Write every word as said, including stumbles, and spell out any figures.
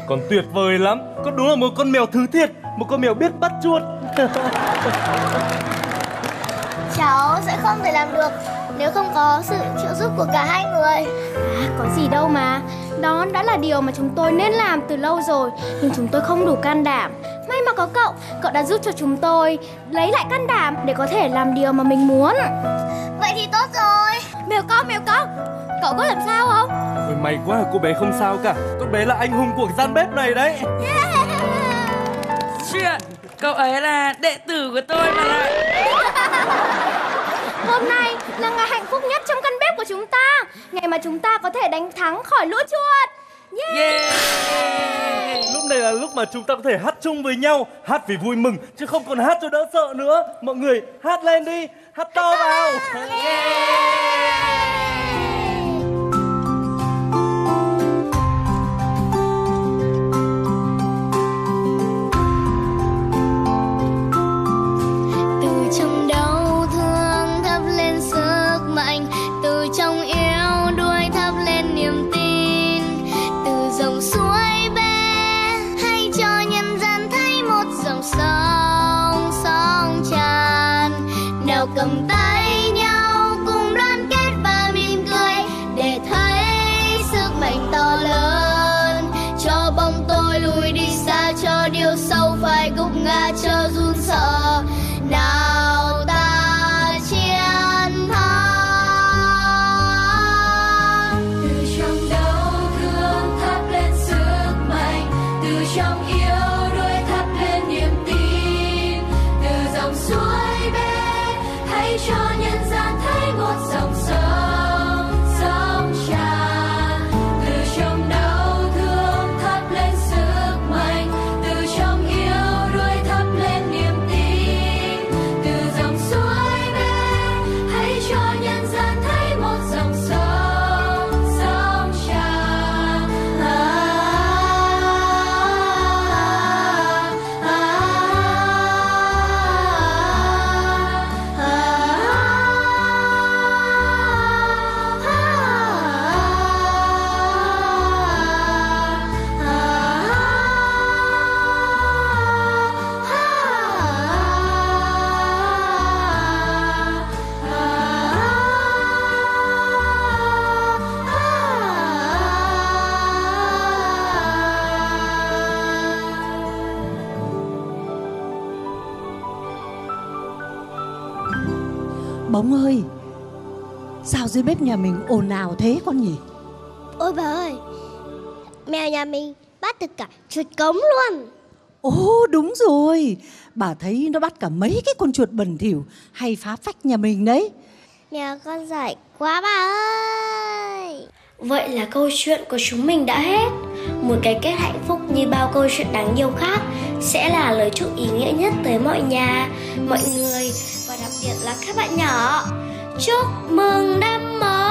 Con tuyệt vời lắm. Con đúng là một con mèo thứ thiệt, một con mèo biết bắt chuột. Cháu sẽ không thể làm được nếu không có sự trợ giúp của cả hai người. À, có gì đâu mà. Đó đã là điều mà chúng tôi nên làm từ lâu rồi. Nhưng chúng tôi không đủ can đảm. May mà có cậu, cậu đã giúp cho chúng tôi lấy lại can đảm để có thể làm điều mà mình muốn. Vậy thì tốt rồi. Mèo con, mèo con, cậu có làm sao không? Ôi, may quá, cô bé không sao cả. Con bé là anh hùng của gian bếp này đấy. Yeah. Chuyện, cậu ấy là đệ tử của tôi mà lại. Hôm nay là ngày hạnh phúc nhất trong căn bếp của chúng ta. Ngày mà chúng ta có thể đánh thắng khỏi lũ chuột. Yeah. Yeah. Lúc này là lúc mà chúng ta có thể hát chung với nhau. Hát vì vui mừng, chứ không còn hát cho đỡ sợ nữa. Mọi người hát lên đi, hát to vào. Yeah. Cầm tay nhau cùng đoàn kết và mỉm cười để thấy sức mạnh to lớn. Cho bóng tôi lùi đi xa, cho điều sâu phải gục ngã, cho run sợ. Nào ta chiến thắng. Từ trong đau thương thắp lên sức mạnh, từ trong yêu đuổi thắp lên niềm tin, từ dòng suối bên hãy cho nhân gian thấy một dòng sông sông tràn. Từ trong đau thương thắp lên sức mạnh, từ trong yêu đuổi thắp lên niềm tin, từ dòng suối bên hãy cho nhân gian thấy một dòng sông sông tràn. À, à, à, à, Bóng ơi, sao dưới bếp nhà mình ồn ào thế con nhỉ? Ôi bà ơi, mèo nhà mình bắt được cả chuột cống luôn. Ồ đúng rồi, bà thấy nó bắt cả mấy cái con chuột bẩn thỉu hay phá phách nhà mình đấy. Mèo con giỏi quá bà ơi. Vậy là câu chuyện của chúng mình đã hết. Một cái kết hạnh phúc như bao câu chuyện đáng yêu khác sẽ là lời chúc ý nghĩa nhất tới mọi nhà, mọi người và đặc biệt là các bạn nhỏ. Chúc mừng năm mới.